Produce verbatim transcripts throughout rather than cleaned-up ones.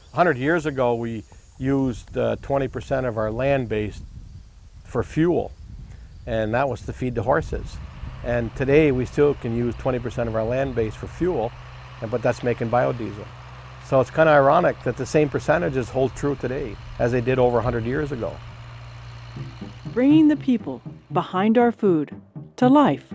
A hundred years ago, we used uh, twenty percent of our land base for fuel, and that was to feed the horses. And today, we still can use twenty percent of our land base for fuel, but that's making biodiesel. So it's kind of ironic that the same percentages hold true today as they did over a hundred years ago. Bringing the people behind our food to life.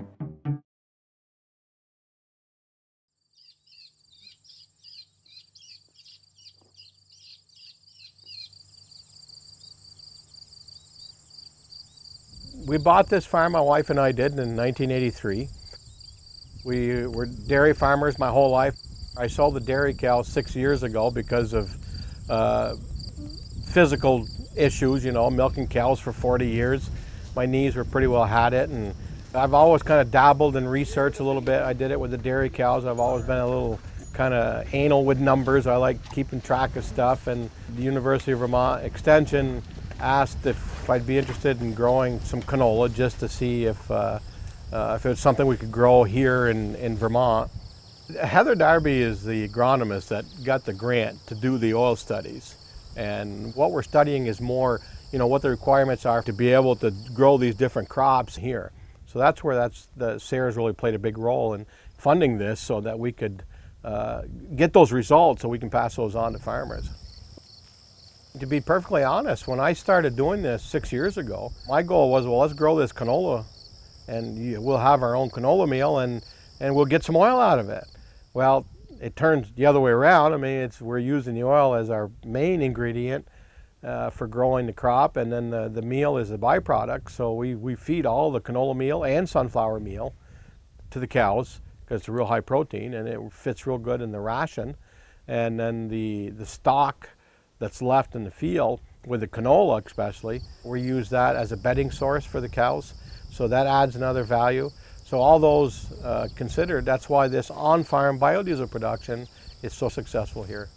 We bought this farm, my wife and I did, in nineteen eighty-three. We were dairy farmers my whole life. I sold the dairy cows six years ago because of uh, physical issues, you know, milking cows for forty years. My knees were pretty well had it, and I've always kind of dabbled in research a little bit. I did it with the dairy cows. I've always been a little kind of anal with numbers. I like keeping track of stuff, and the University of Vermont Extension asked if I'd be interested in growing some canola just to see if, uh, uh, if it was something we could grow here in, in Vermont. Heather Darby is the agronomist that got the grant to do the oil studies. And what we're studying is more, you know, what the requirements are to be able to grow these different crops here. So that's where that's, the SARE's really played a big role in funding this so that we could uh, get those results so we can pass those on to farmers. To be perfectly honest, when I started doing this six years ago, my goal was, well, let's grow this canola and we'll have our own canola meal and, and we'll get some oil out of it. Well, it turns the other way around. I mean, it's, we're using the oil as our main ingredient uh, for growing the crop, and then the, the meal is a byproduct. So we, we feed all the canola meal and sunflower meal to the cows because it's a real high protein and it fits real good in the ration. And then the, the stock that's left in the field, with the canola especially, we use that as a bedding source for the cows. So that adds another value. So all those uh, considered, that's why this on-farm biodiesel production is so successful here.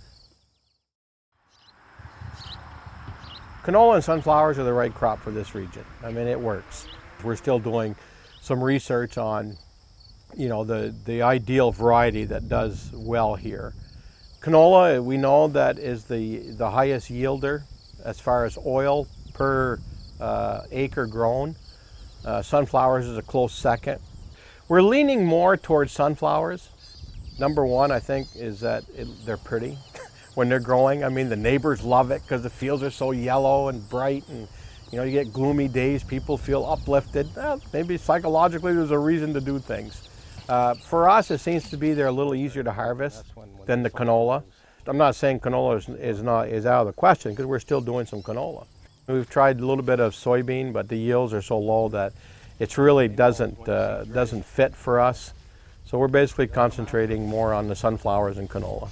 Canola and sunflowers are the right crop for this region. I mean, it works. We're still doing some research on, you know, the, the ideal variety that does well here. Canola, we know that is the, the highest yielder as far as oil per uh, acre grown. Uh, sunflowers is a close second. We're leaning more towards sunflowers. Number one, I think, is that it, they're pretty when they're growing. I mean, the neighbors love it because the fields are so yellow and bright, and you know, you get gloomy days, people feel uplifted. Well, maybe psychologically there's a reason to do things. Uh, for us, it seems to be they're a little easier to harvest than the canola. I'm not saying canola is, is, not, is out of the question because we're still doing some canola. We've tried a little bit of soybean, but the yields are so low that it really doesn't, uh, doesn't fit for us. So we're basically concentrating more on the sunflowers and canola.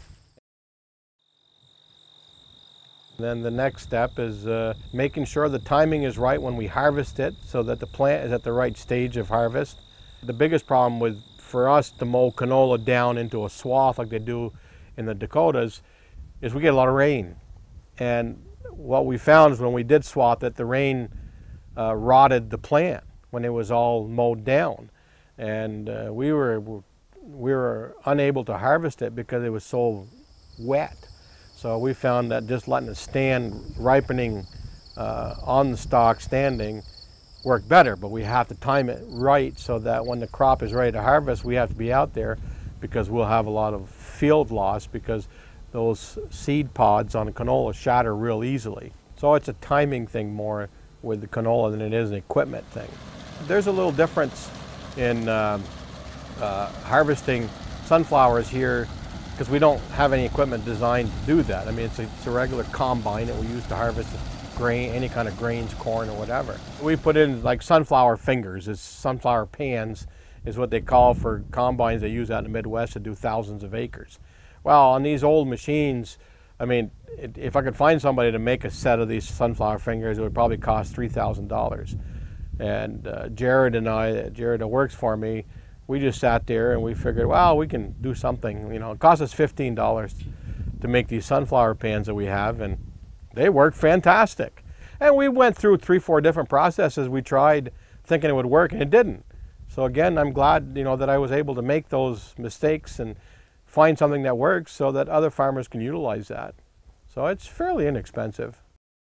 Then the next step is uh, making sure the timing is right when we harvest it so that the plant is at the right stage of harvest. The biggest problem with, for us to mow canola down into a swath like they do in the Dakotas is we get a lot of rain. And what we found is when we did swath it, the rain uh, rotted the plant when it was all mowed down. And uh, we, were, we were unable to harvest it because it was so wet. So we found that just letting it stand, ripening uh, on the stalk standing, work better, but we have to time it right so that when the crop is ready to harvest, we have to be out there because we'll have a lot of field loss because those seed pods on the canola shatter real easily. So it's a timing thing more with the canola than it is an equipment thing. There's a little difference in uh, uh, harvesting sunflowers here because we don't have any equipment designed to do that. I mean, it's a, it's a regular combine that we use to harvest grain, any kind of grains, corn or whatever. We put in like sunflower fingers, it's sunflower pans is what they call for combines they use out in the Midwest to do thousands of acres. Well, on these old machines, I mean, it, if I could find somebody to make a set of these sunflower fingers, it would probably cost three thousand dollars. And uh, Jared and I, Jared that works for me, we just sat there and we figured, well, we can do something. You know, it cost us fifteen dollars to make these sunflower pans that we have, and they worked fantastic. And we went through three, four different processes. We tried thinking it would work, and it didn't. So again, I'm glad, you know, that I was able to make those mistakes and find something that works so that other farmers can utilize that. So it's fairly inexpensive.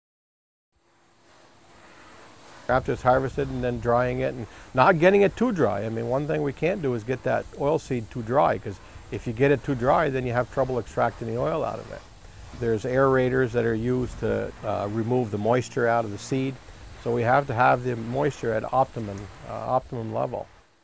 After it's harvested and then drying it and not getting it too dry. I mean, one thing we can't do is get that oilseed too dry, because if you get it too dry, then you have trouble extracting the oil out of it. There's aerators that are used to uh, remove the moisture out of the seed. So we have to have the moisture at optimum, uh, optimum level.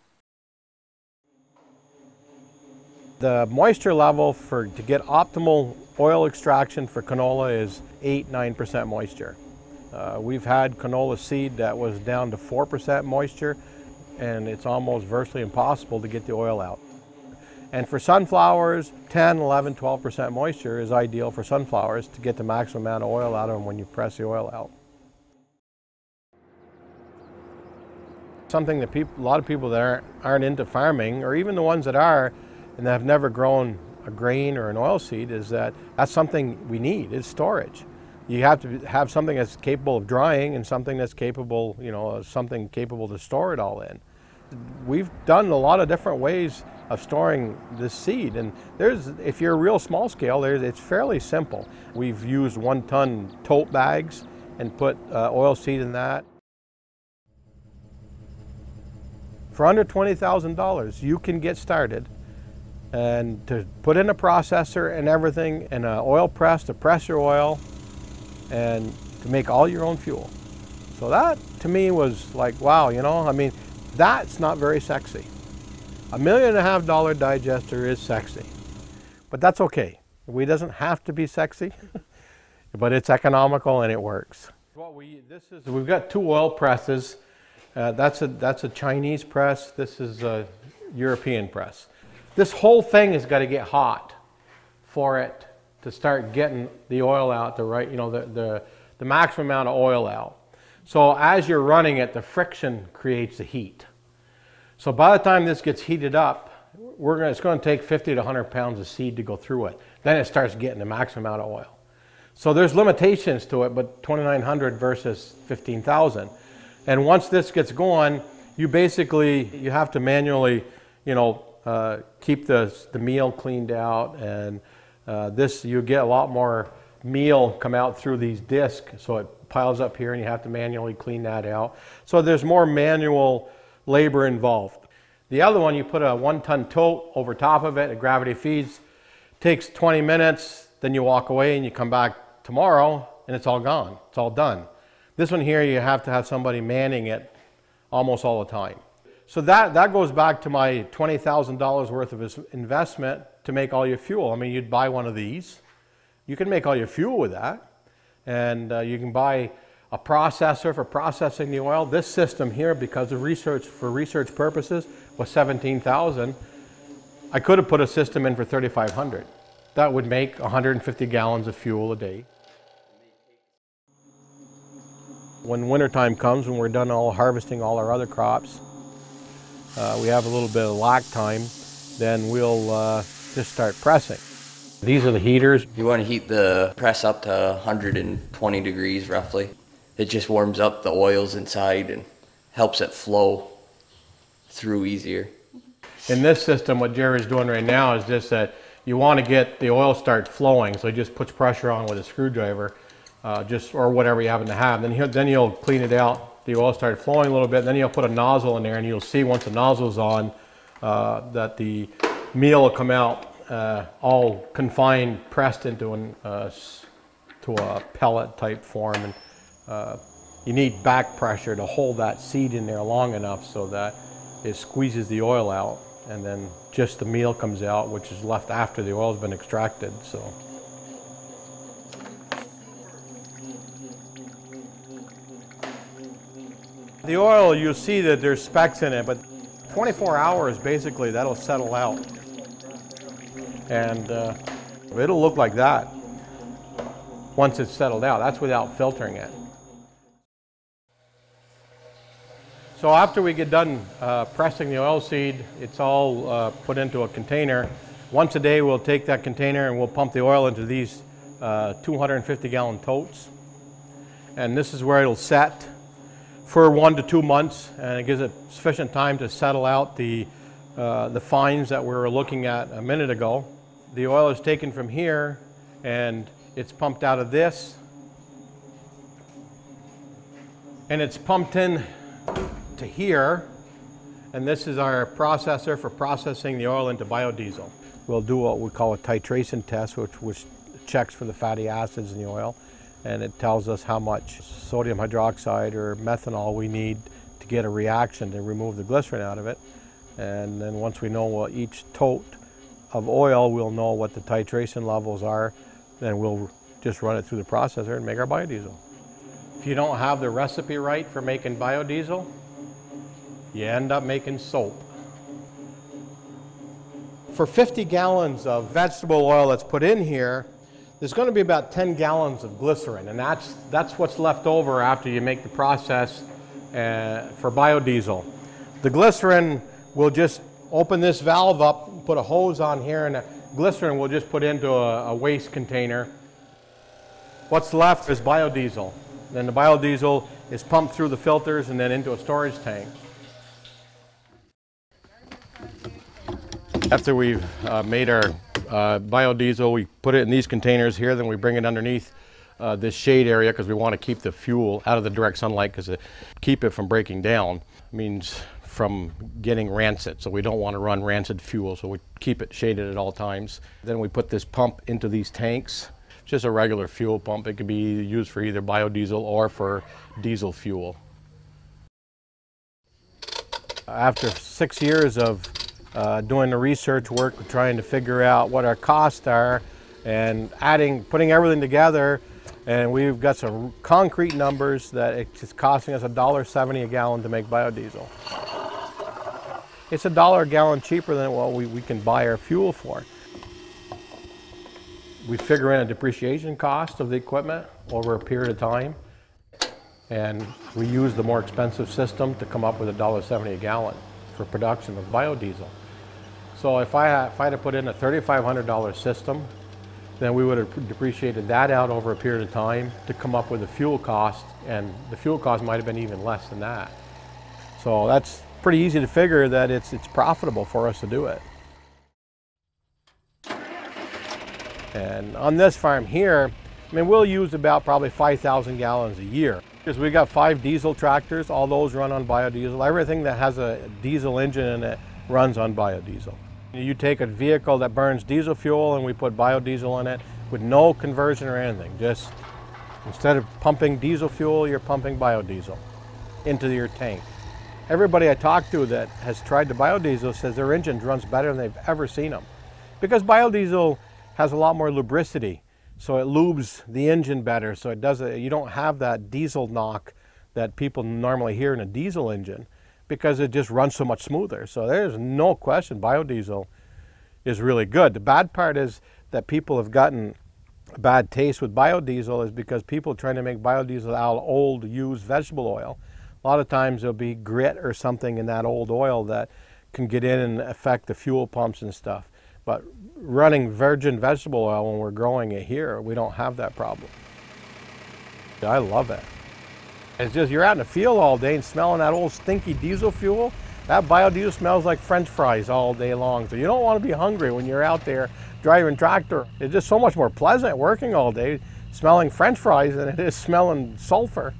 The moisture level for to get optimal oil extraction for canola is eight, nine percent moisture. Uh, we've had canola seed that was down to four percent moisture, and it's almost virtually impossible to get the oil out. And for sunflowers, ten, eleven, twelve percent moisture is ideal for sunflowers to get the maximum amount of oil out of them when you press the oil out. Something that people, a lot of people that aren't, aren't into farming, or even the ones that are and that have never grown a grain or an oilseed, is that that's something we need, is storage. You have to have something that's capable of drying and something that's capable, you know, something capable to store it all in. We've done a lot of different ways of storing this seed, and there's, if you're real small scale, there's, it's fairly simple. We've used one ton tote bags and put uh, oilseed in that. For under twenty thousand dollars, you can get started and to put in a processor and everything, and an oil press to press your oil, and to make all your own fuel. So that to me was like, wow, you know, I mean, that's not very sexy. A million and a half dollar digester is sexy, but that's okay. It doesn't have to be sexy, but it's economical and it works. What we, this is, we've got two oil presses. Uh, that's a, that's a Chinese press. This is a European press. This whole thing has got to get hot for it to start getting the oil out, the right, you know, the, the, the maximum amount of oil out. So as you're running it, the friction creates the heat. So by the time this gets heated up, we're gonna, it's going to take fifty to one hundred pounds of seed to go through it. Then it starts getting the maximum amount of oil. So there's limitations to it, but twenty-nine hundred versus fifteen thousand. And once this gets going, you basically, you have to manually, you know, uh, keep the, the meal cleaned out, and uh, this, you get a lot more meal come out through these discs, so it piles up here and you have to manually clean that out. So there's more manual labor involved. The other one, you put a one ton tote over top of it, it gravity feeds, takes twenty minutes, then you walk away and you come back tomorrow and it's all gone, it's all done. This one here, you have to have somebody manning it almost all the time. So that, that goes back to my twenty thousand dollars worth of investment to make all your fuel. I mean, you'd buy one of these. You can make all your fuel with that. And uh, you can buy a processor for processing the oil. This system here, because of research, for research purposes, was seventeen thousand dollars. I could have put a system in for thirty-five hundred dollars. That would make one hundred fifty gallons of fuel a day. When wintertime comes, when we're done all harvesting all our other crops, uh, we have a little bit of lack time, then we'll uh, just start pressing. These are the heaters. You want to heat the press up to one hundred twenty degrees roughly. It just warms up the oils inside and helps it flow through easier. In this system, what Jerry's doing right now is just that you want to get the oil start flowing, so he just puts pressure on with a screwdriver. Uh, just or whatever you happen to have. Then he'll, then you'll clean it out. The oil started flowing a little bit. Then you'll put a nozzle in there, and you'll see once the nozzle's on uh, that the meal will come out uh, all confined, pressed into an, uh, to a pellet type form. And uh, you need back pressure to hold that seed in there long enough so that it squeezes the oil out, and then just the meal comes out, which is left after the oil's been extracted. So. The oil, you'll see that there's specks in it, but twenty-four hours, basically, that'll settle out. And uh, it'll look like that once it's settled out. That's without filtering it. So after we get done uh, pressing the oilseed, it's all uh, put into a container. Once a day, we'll take that container and we'll pump the oil into these uh, two hundred fifty gallon totes. And this is where it'll set for one to two months, and it gives it sufficient time to settle out the, uh, the fines that we were looking at a minute ago. The oil is taken from here and It's pumped out of this, and it's pumped in to here, and this is our processor for processing the oil into biodiesel. We'll do what we call a titration test, which, which checks for the fatty acids in the oil, and it tells us how much sodium hydroxide or methanol we need to get a reaction to remove the glycerin out of it. And then once we know what each tote of oil, we'll know what the titration levels are, then we'll just run it through the processor and make our biodiesel. If you don't have the recipe right for making biodiesel, you end up making soap. For fifty gallons of vegetable oil that's put in here, there's going to be about ten gallons of glycerin, and that's, that's what's left over after you make the process uh, for biodiesel. The glycerin will just open this valve up, put a hose on here, and the glycerin will just put into a, a waste container. What's left is biodiesel. Then the biodiesel is pumped through the filters and then into a storage tank. After we've uh, made our uh, biodiesel, we put it in these containers here, then we bring it underneath uh, this shade area because we want to keep the fuel out of the direct sunlight because to keep it from breaking down means from getting rancid. So we don't want to run rancid fuel, so we keep it shaded at all times. Then we put this pump into these tanks. It's just a regular fuel pump. It could be used for either biodiesel or for diesel fuel. After six years of Uh, doing the research work, trying to figure out what our costs are and adding, putting everything together, and we've got some concrete numbers that it's costing us a dollar seventy a gallon to make biodiesel. It's a dollar a gallon cheaper than what we, we can buy our fuel for. We figure in a depreciation cost of the equipment over a period of time, and we use the more expensive system to come up with a dollar seventy a gallon for production of biodiesel. So if I, had, if I had to put in a thirty-five hundred dollar system, then we would have depreciated that out over a period of time to come up with a fuel cost, and the fuel cost might have been even less than that. So that's pretty easy to figure that it's, it's profitable for us to do it. And on this farm here, I mean, we'll use about probably five thousand gallons a year. Because we got five diesel tractors, all those run on biodiesel. Everything that has a diesel engine in it runs on biodiesel. You take a vehicle that burns diesel fuel and we put biodiesel in it with no conversion or anything. Just instead of pumping diesel fuel, you're pumping biodiesel into your tank. Everybody I talk to that has tried the biodiesel says their engine runs better than they've ever seen them. Because biodiesel has a lot more lubricity. So it lubes the engine better, so it doesn't, you don't have that diesel knock that people normally hear in a diesel engine because it just runs so much smoother. So there's no question biodiesel is really good. The bad part is that people have gotten a bad taste with biodiesel is because people trying to make biodiesel out of old used vegetable oil. A lot of times there'll be grit or something in that old oil that can get in and affect the fuel pumps and stuff. But running virgin vegetable oil when we're growing it here, we don't have that problem. I love it. It's just you're out in the field all day and smelling that old stinky diesel fuel. That biodiesel smells like French fries all day long. So you don't want to be hungry when you're out there driving tractor. It's just so much more pleasant working all day smelling French fries than it is smelling sulfur.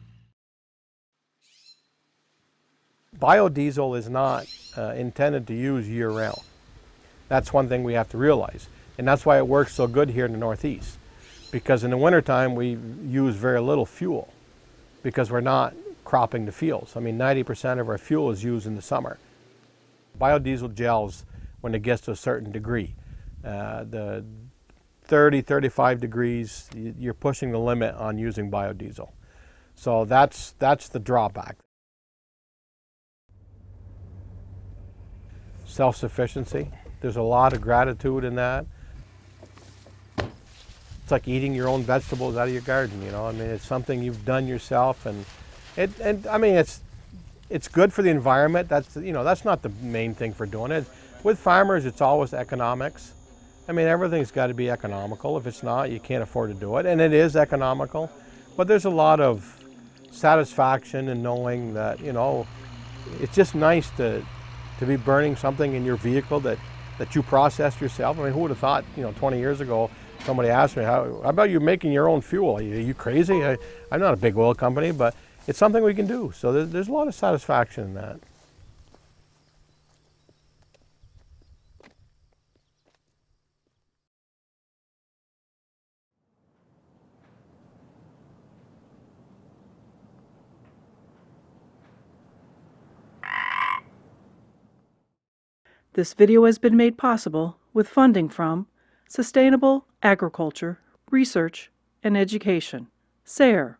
Biodiesel is not uh, intended to use year round. That's one thing we have to realize. And that's why it works so good here in the Northeast. Because in the wintertime, we use very little fuel because we're not cropping the fields. I mean, ninety percent of our fuel is used in the summer. Biodiesel gels when it gets to a certain degree. Uh, the thirty, thirty-five degrees, you're pushing the limit on using biodiesel. So that's, that's the drawback. Self-sufficiency. There's a lot of gratitude in that. It's like eating your own vegetables out of your garden, you know. I mean, it's something you've done yourself, and it, and I mean, it's it's good for the environment. That's, you know, that's not the main thing for doing it. With farmers, it's always economics. I mean, everything's got to be economical. If it's not, you can't afford to do it, and it is economical. But there's a lot of satisfaction in knowing that, you know, it's just nice to to be burning something in your vehicle that that you processed yourself. I mean, who would have thought, you know, twenty years ago Somebody asked me, how, how about you making your own fuel? Are you, are you crazy? I, I'm not a big oil company, but it's something we can do. So there's, there's a lot of satisfaction in that. This video has been made possible with funding from Sustainable Agriculture, Research, and Education, SARE.